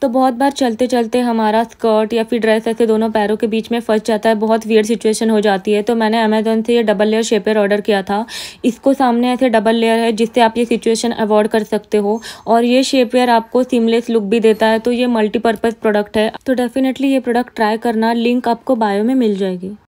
तो बहुत बार चलते चलते हमारा स्कर्ट या फिर ड्रेस ऐसे दोनों पैरों के बीच में फंस जाता है, बहुत वियर्ड सिचुएशन हो जाती है। तो मैंने अमेजोन से ये डबल लेयर शेपवेयर ऑर्डर किया था। इसको सामने ऐसे डबल लेयर है जिससे आप ये सिचुएशन अवॉइड कर सकते हो, और ये शेपवेयर आपको सीमलेस लुक भी देता है। तो ये मल्टीपर्पज़ प्रोडक्ट है, तो डेफिनेटली ये प्रोडक्ट ट्राई करना। लिंक आपको बायो में मिल जाएगी।